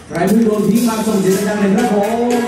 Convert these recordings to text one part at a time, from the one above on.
ใครผู้โดนทิ้งมาส่งเสียงดังเลยครับผม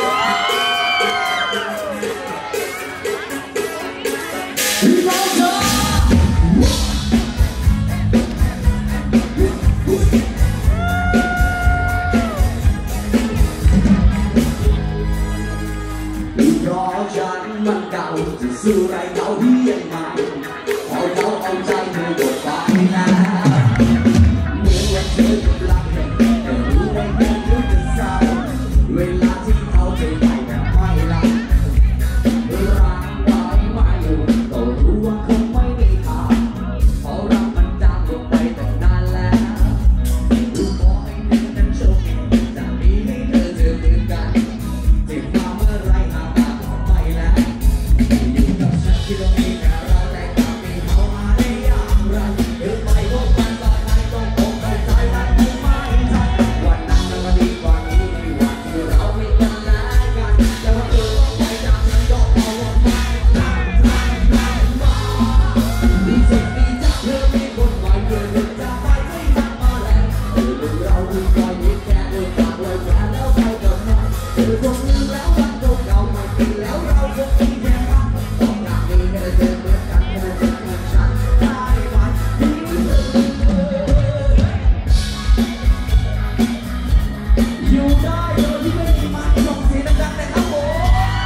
เพราะฉันมันเก่าจะสู้ไรเก่าที่ยังไงพอเขาเอาใจเธอหมดไปแล้วเมื่อวันเธอกำลังเห็นแต่รู้ว่าเธอรู้จะเศร้าเวลาที่เขาจะไปแต่ไม่รักรักไว้ไม่อยู่ก็รู้ว่าคงไม่ได้ทำเพราะรักมันจางลงไปแต่นานแล้วรู้ขอให้เธอนั้นโชคดีจากนี้ให้เธอเจอเหมือนกันที่มาเมื่อไรหามาก็ไม่แล้วอยู่กับฉันที่ตรงนี้แต่เราแต่กลับไม่เข้ามาได้อย่างไรเธอไปพบกันตอนไหนต้องคงเข้าใจว่าคงไม่ทันวันนั้นมันดีกว่านี้ในวันที่เราไม่กันแล้วกันแต่ว่าเธอต้องไปจากฉันยกเอาว่าไม่ทันมาดีสุดดีจากเธอมีคนใหม่เธอจะไปไม่ทันมาแล้วเธอดูเราดูคอยนิดแค่เธอฝากไว้แค่แล้วไปกับมันเธอคงลืมแล้ววันเก่าๆไม่ดีแล้วเราคงมีแค่รักต้องอยากมีเธอเจอเหมือนกันเธอเจอเหมือนฉันได้ไหมอยู่ได้โดยที่ไม่มีมันส่งเสียงดังๆแต่ครับผม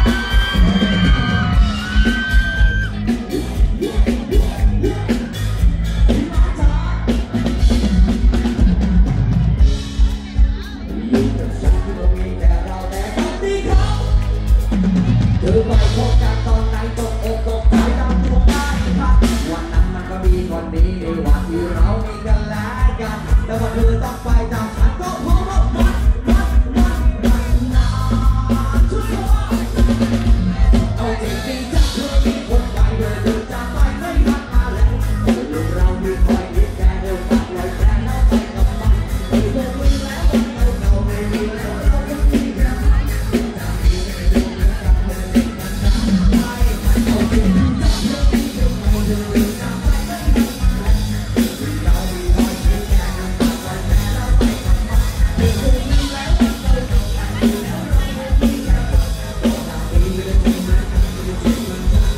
อยู่กับฉันที่ตรงนี้แต่เราแต่คนที่เขาเธอไปพบกันตอนไหนตกอกตกใจตามตัวได้ทันวันนั้นมันก็ดีกว่านี้ในวันที่เรามีกันแล้วกันแต่ว่าเธอต้องไปตามฉันก็เพราะว่ามันนานช่วยเอาจริงๆถ้าเธอมีคนใหม่เธอจะไปไม่ทันมาแล้วเธอดูเรามีคอยนิดแค่เธอฝากไว้แค่แล้วไปกับมันเธอคงลืมแล้ววันเก่าๆไม่มีแล้วเราคงมีแค่มันจากนี้ไม่ดูเหมือนกันเธอเด็กมันจะไม่เอาจริงๆถ้าเธอมีคนใหม่เธอจะไปไม่ทันมาแล้วเรามีคอยนิดแค่เธอฝากไว้แค่แล้วไปกับมันเธอคงลืมแล้ววันเก่าๆไม่มีแล้วเราคงมีแค่มันจากนี้ไม่ดูเหมือนกันเธอเด็กมันจะ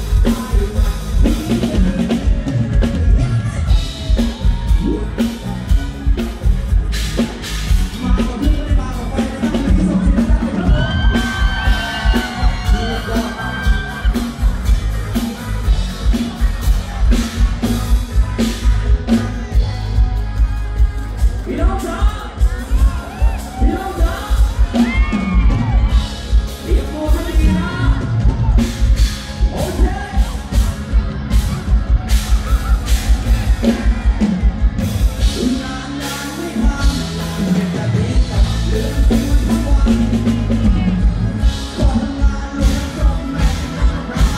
พี่น้องจ๋าพี่น้องจ๋าเตรียมตัวให้ดีนะโอเคนานๆไม่ทำเป็นแต่ดีกับเรื่องที่มันทุกวันก็ทำงานลงจนแม่ทำร้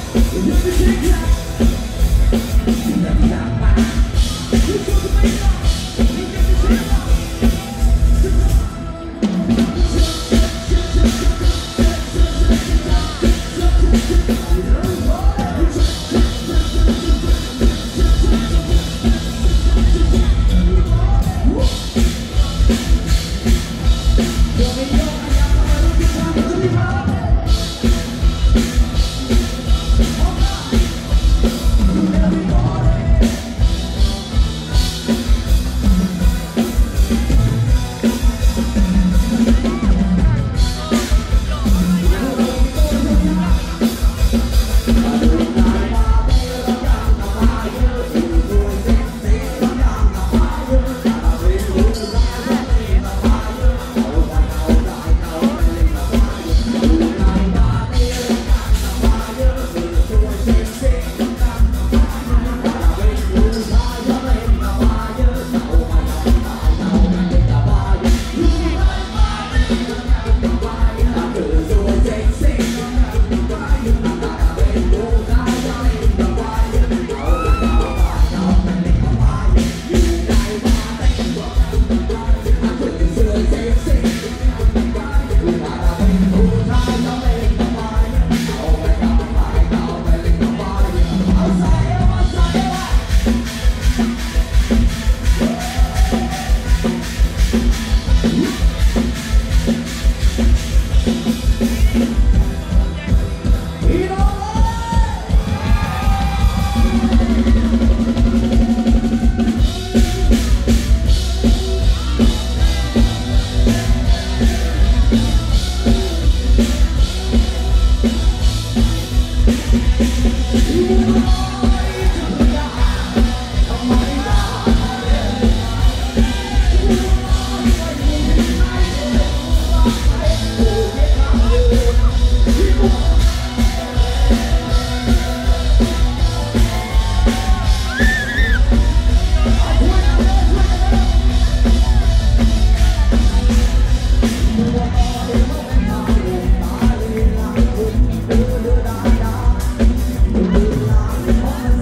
Hãy subscribe cho kênh Ghiền Mì Gõ để không bỏ lỡ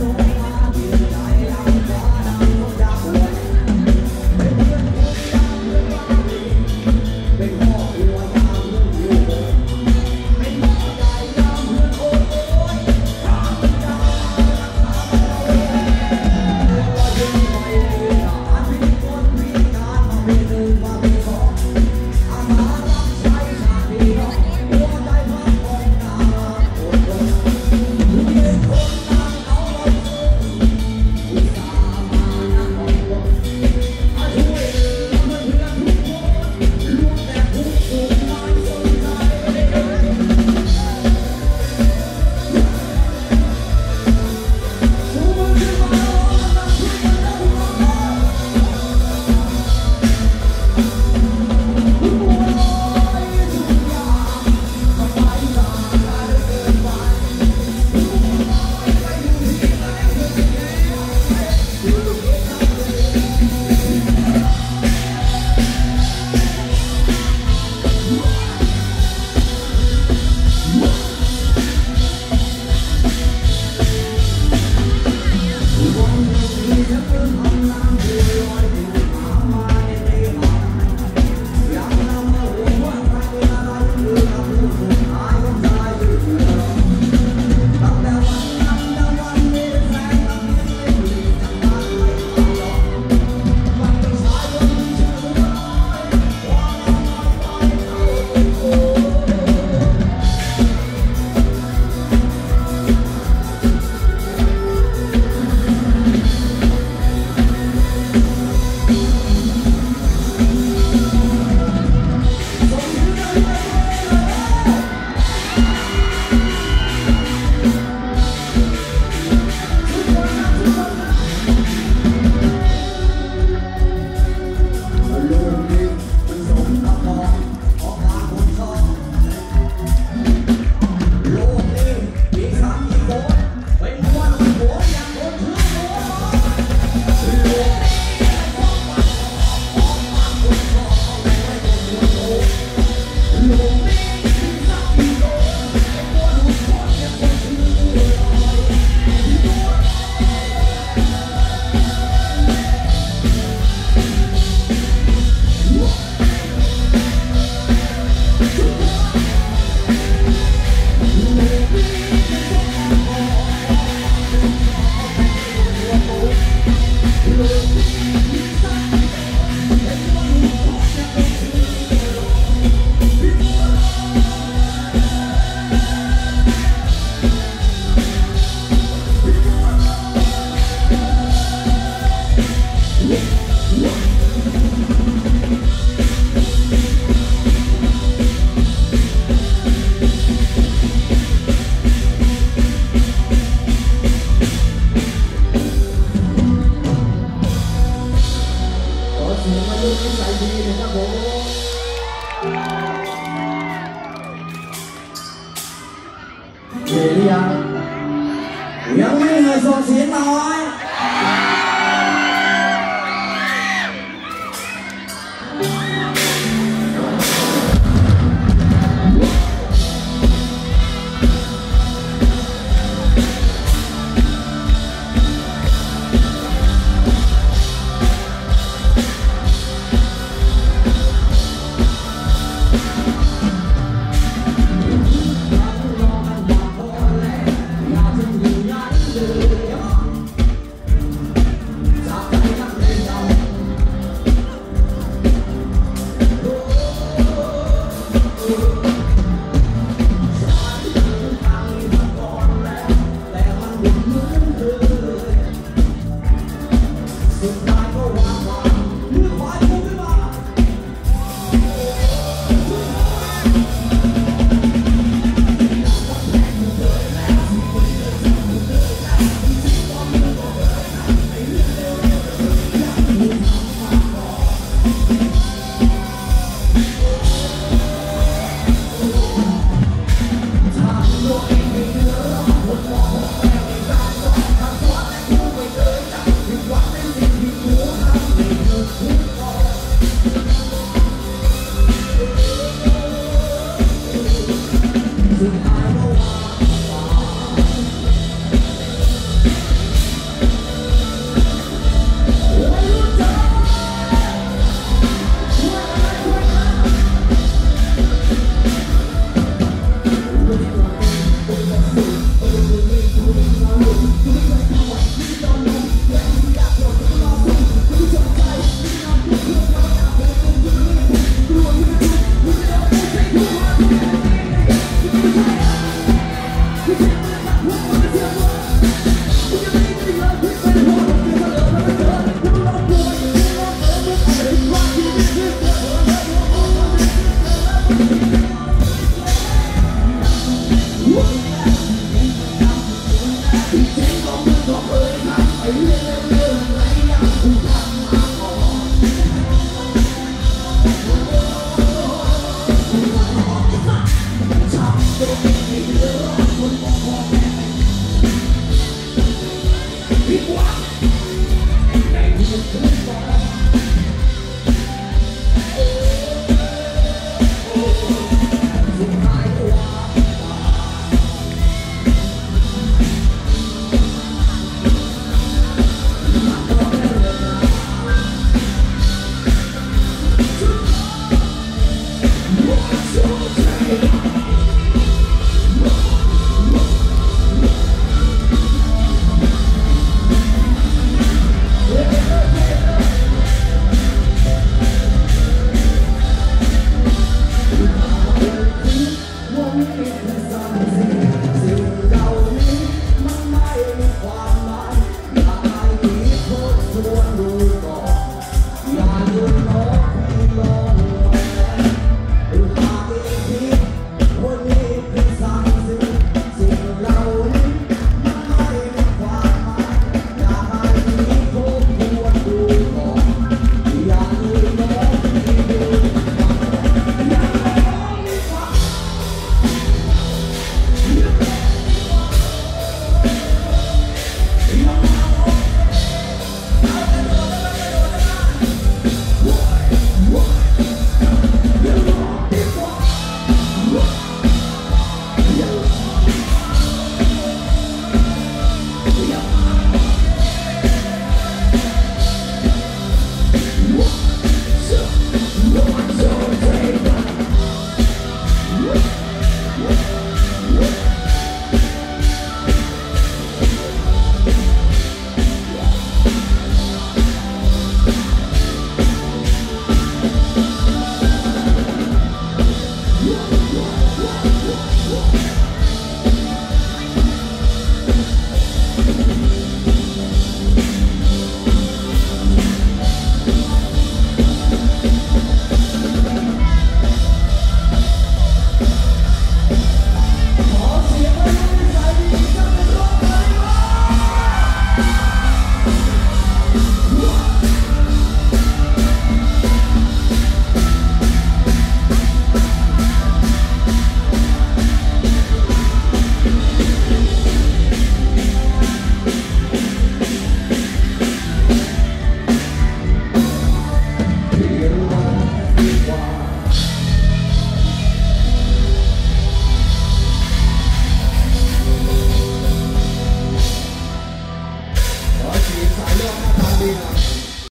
ยังไม่เหนื่อยส่งเสียงน้อย